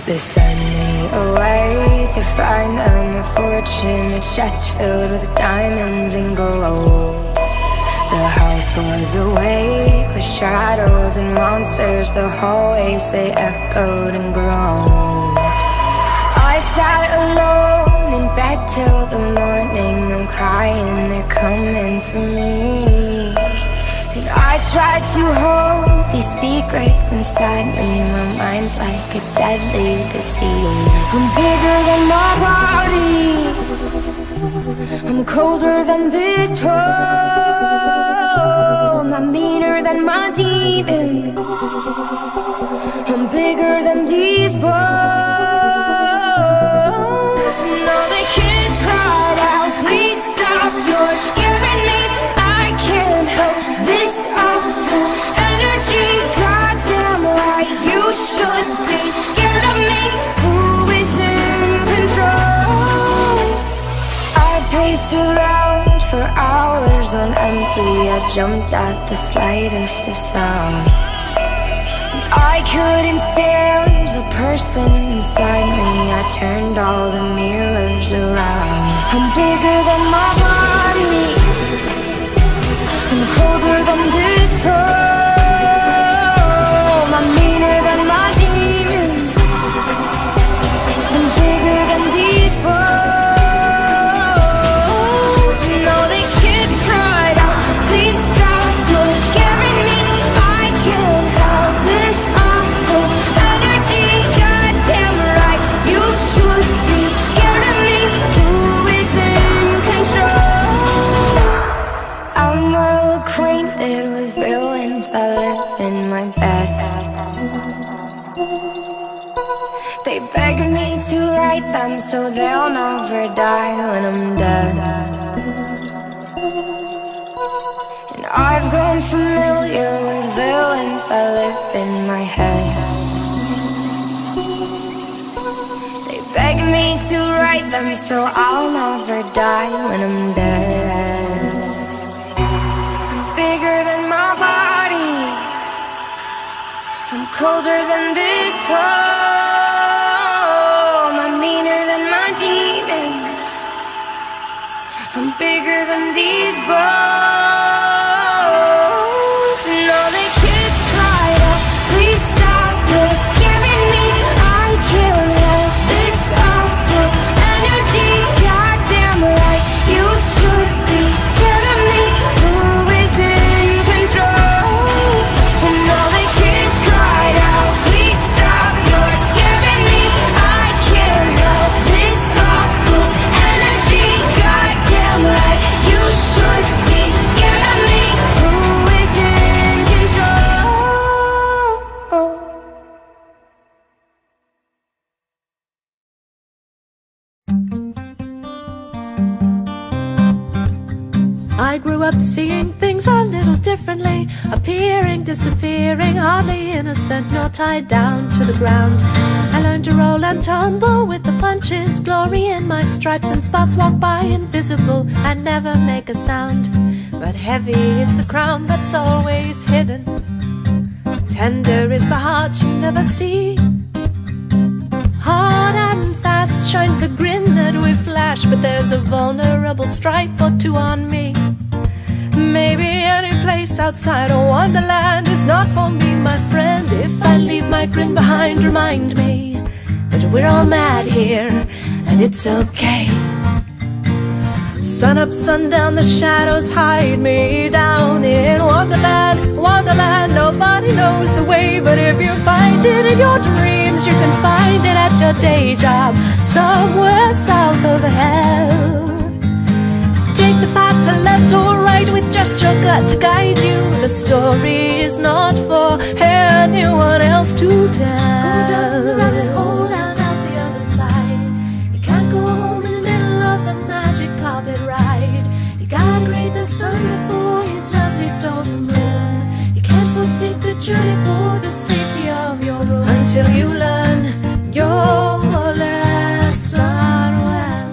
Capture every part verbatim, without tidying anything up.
They send me away to find them a fortune, a chest filled with diamonds and gold. The house was awake with shadows and monsters. The hallways, they echoed and groaned. I sat alone in bed till the morning. I'm crying, they're coming for me. And I tried to hold these secrets inside me. My mind's like a deadly disease. I'm bigger than my body, I'm colder than this home. I'm meaner than my demons, I'm bigger than these bones. And all the kids cried out, please stop, you're scaring me. I can't help this awful energy. Goddamn right, you should be scared of me. Who is in control? I paced around for hours on empty. I jumped at the slightest of sounds. I couldn't stand the person inside me. I turned all the mirrors around. I'm bigger than my body, I'm colder than this home. I'm meaner than my demons, I'm bigger than these bones. And all the kids cried out, please stop, you're scaring me. I can't help this awful energy. Goddamn right, you should be scared of me. Who is in control? I'm well acquainted with villains that live in my bed. They beg me to write them so they'll never die when I'm dead. And I've grown familiar with villains that live in my head. They beg me to write them so I'll never die when I'm dead. I'm bigger than my body, I'm colder than this home. I'm meaner than my demons, I'm bigger than these bones. And all the kids cried out, please stop, you're scaring me. I can't help this awful energy. Goddamn right, you should be scared of me. Who is in control? And all the kids cried out, please stop, you're scaring me. I can't help this awful energy. Goddamn right, you should be scared of me. Who is in control? I grew up seeing things a little differently, appearing, disappearing, hardly innocent nor tied down to the ground. I learned to roll and tumble with the punches, glory in my stripes and spots, walk by invisible and never make a sound. But heavy is the crown that's always hidden, tender is the heart you never see. Hard and fast shines the grin that we flash, but there's a vulnerable stripe or two on me. Maybe any place outside of Wonderland is not for me, my friend. If I leave my grin behind, remind me that we're all mad here, and it's okay. Sun up, sundown, the shadows hide me down in Wonderland, Wonderland. Nobody knows the way, but if you find it in your dreams, you can find it at your day job, somewhere south of hell. Take the path to left or right with just your gut to guide you. The story is not for anyone else to tell. Go down the rabbit hole and out the other side. You can't go home in the middle of the magic carpet ride. You gotta greet the sun before his lovely daughter moon. You can't forsake the journey for the safety of your room until you learn your lesson well.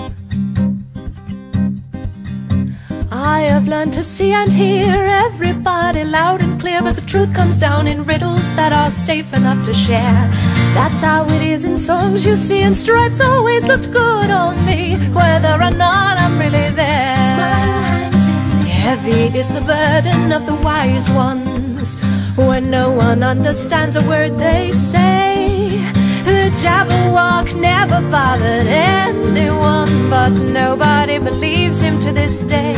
I have learned to see and hear everybody loud and clear, but the truth comes down in riddles that are safe enough to share. That's how it is in songs you see, and stripes always looked good on me, whether or not I'm really there. Smile hangs in the heavy is the burden of the wise ones, when no one understands a word they say. The Jabberwock never bothered anyone, but nobody believes him to this day.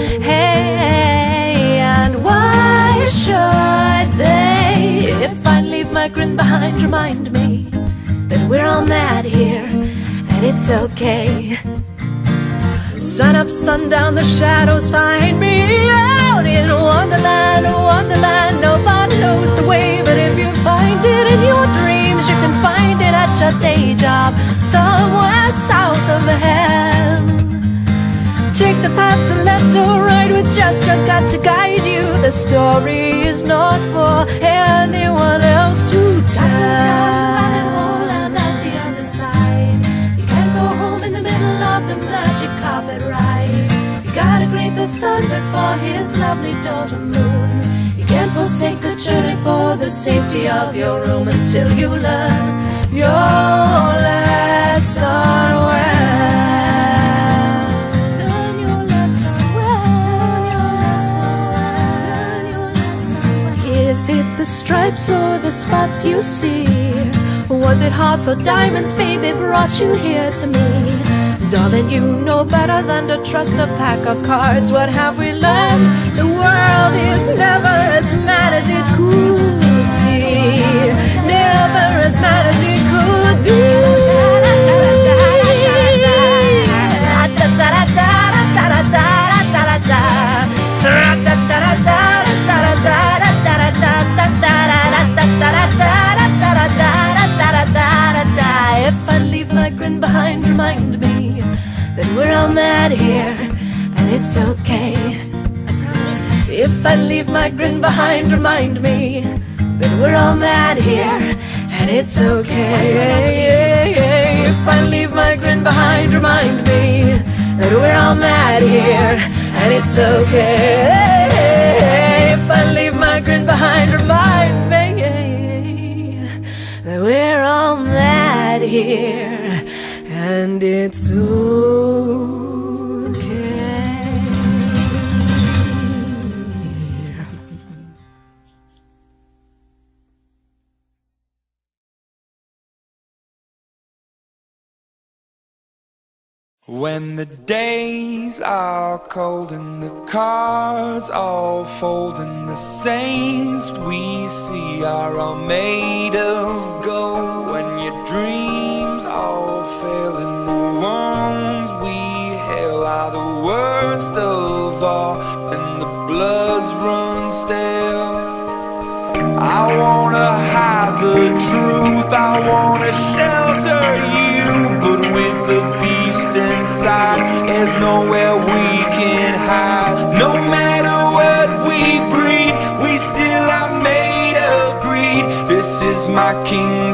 Hey, and why should they? If I leave my grin behind, remind me that we're all mad here, and it's okay. Sun up, sundown, the shadows find me out in Wonderland, Wonderland. Nobody knows the way, but if you find it in your dreams, you can find it at your day job, somewhere south of the hell. Take the path to left or right with just your gut to guide you. The story is not for anyone else to tell. Carpet ride. You gotta greet the sun before his lovely daughter moon. You can't forsake the journey for the safety of your room until you learn your lesson well. Learn your lesson well. Learn your lesson well. Learn your lesson well. Is it the stripes or the spots you see? Was it hearts or diamonds, baby, brought you here to me? Darling, you know better than to trust a pack of cards. What have we learned? The world is never as mad as it could be. Never as mad as it could be. If I leave my grin behind, remind me that we're all mad here, and it's okay. I promise. If I leave my grin behind, remind me that we're all mad here, and it's okay. If I leave my grin behind, remind me that we're all mad here, and it's okay. If I leave my grin behind, remind me that we're all mad here, and it's okay. When the days are cold and the cards all fold and the saints we see are all made of gold, when your dreams all fail and the ones we hail are the worst of all and the bloods run stale, I wanna hide the truth, I wanna shelter you, but with the beast inside, there's nowhere we can hide. No matter what we breed, we still are made of greed. This is my kingdom.